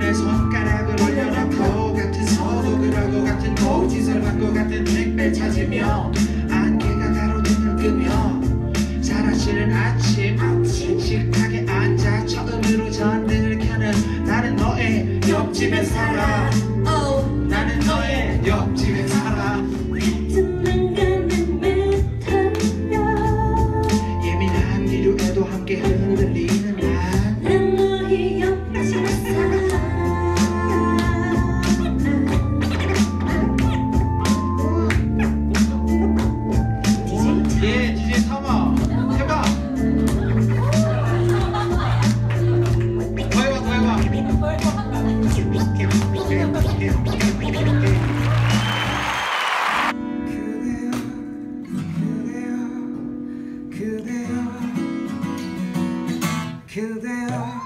내 손가락을 올려놓고 같은 소독을 하고 같은 도짓을 받고 같은 택배 찾으며 안개가 가로등을 끄며 사라지는 아침 식탁에 앉아 처음으로 전등을 켜는 나는 너의 옆집에 살아. 나는 너의 옆집에 살아. 예민한 기류에도 함께 흔들리는 난 너의 옆집에 살아. 예, DJ 사마 해봐. 더 해봐. 그대여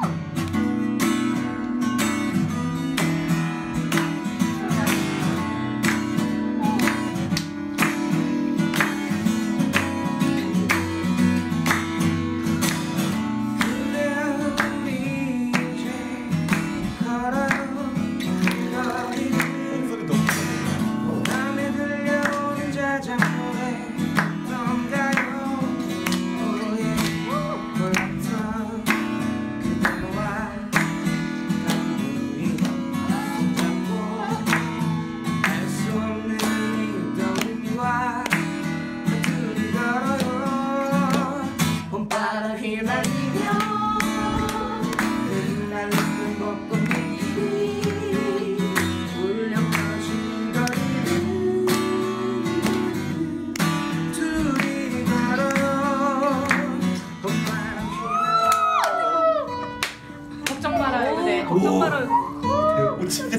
걱정 말아요. 그래. 걱정 말아요. 진짜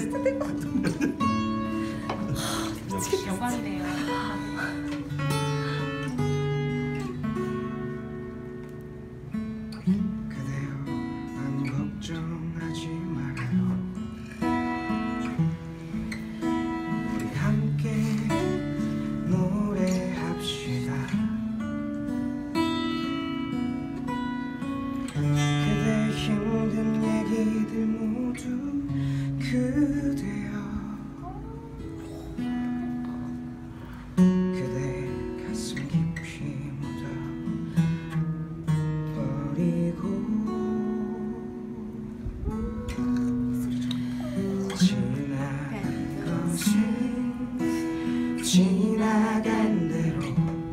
영광이네요. 그대여 난 걱정하지 말아요. 우리 함께 노래합시다. 그대 힘든 얘기들 모두 그대여 그대 가슴 깊이 묻어버리고 지나간 것은 지나간 대로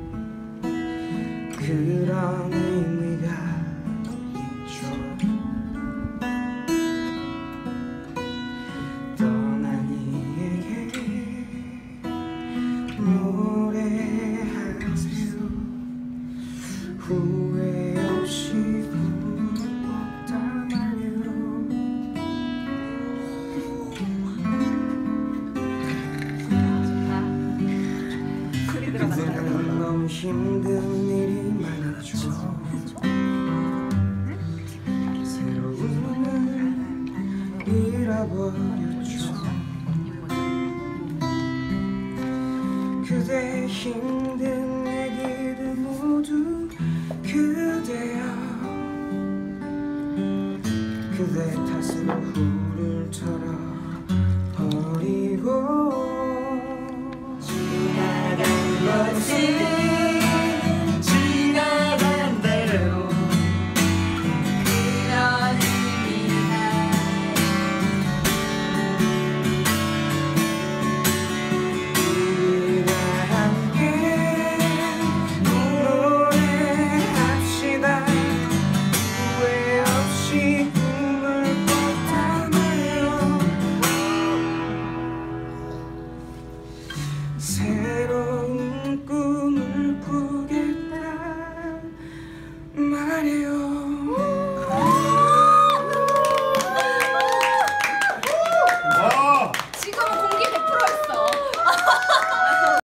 그런 의미가 있죠. 떠난 이에게 노래하세요. 후회 없이 부었다마요. 소리 들어간다. 너무 힘든 일이 많았죠. 새로운 꿈을 잃어버렸죠. 그대 힘든 얘기들 모두 그대여 그대 탓으로